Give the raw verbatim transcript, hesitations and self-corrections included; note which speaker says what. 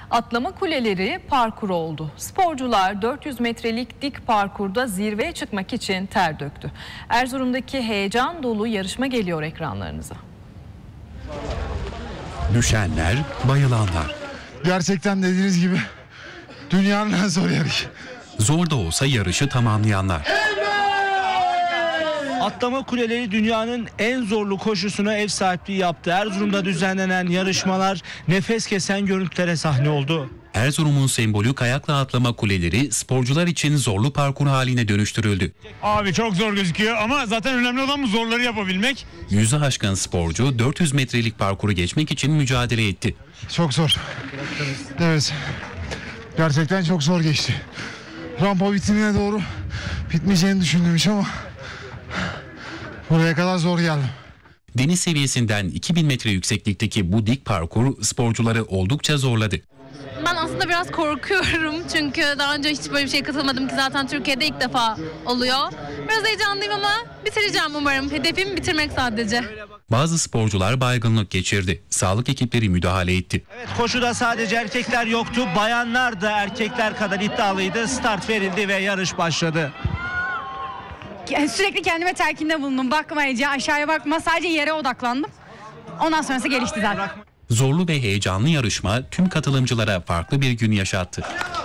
Speaker 1: Atlama kuleleri parkur oldu. Sporcular dört yüz metrelik dik parkurda zirveye çıkmak için ter döktü. Erzurum'daki heyecan dolu yarışma geliyor ekranlarınıza.
Speaker 2: Düşenler, bayılanlar.
Speaker 3: Gerçekten dediğiniz gibi dünyanın en zor yarışı.
Speaker 2: Zor da olsa yarışı tamamlayanlar.
Speaker 4: Atlama kuleleri dünyanın en zorlu koşusuna ev sahipliği yaptı. Erzurum'da düzenlenen yarışmalar nefes kesen görüntülere sahne oldu.
Speaker 2: Erzurum'un sembolü kayakla atlama kuleleri sporcular için zorlu parkur haline dönüştürüldü.
Speaker 5: Abi çok zor gözüküyor ama zaten önemli olan bu zorları yapabilmek.
Speaker 2: Yüzü aşkın sporcu dört yüz metrelik parkuru geçmek için mücadele etti.
Speaker 3: Çok zor. Evet. Gerçekten çok zor geçti. Rampa bitimine doğru bitmeyeceğini düşündüm hiç ama buraya kadar zor geldim.
Speaker 2: Deniz seviyesinden iki bin metre yükseklikteki bu dik parkur sporcuları oldukça zorladı.
Speaker 6: Ben aslında biraz korkuyorum çünkü daha önce hiç böyle bir şeye katılmadım ki zaten Türkiye'de ilk defa oluyor. Biraz heyecanlıyım ama bitireceğim umarım. Hedefim bitirmek sadece.
Speaker 2: Bazı sporcular baygınlık geçirdi. Sağlık ekipleri müdahale etti.
Speaker 4: Evet, koşuda sadece erkekler yoktu. Bayanlar da erkekler kadar iddialıydı. Start verildi ve yarış başladı.
Speaker 7: Sürekli kendime telkinde bulundum. Bakmayınca aşağıya bakma, sadece yere odaklandım. Ondan sonrası gelişti zaten.
Speaker 2: Zorlu ve heyecanlı yarışma tüm katılımcılara farklı bir gün yaşattı.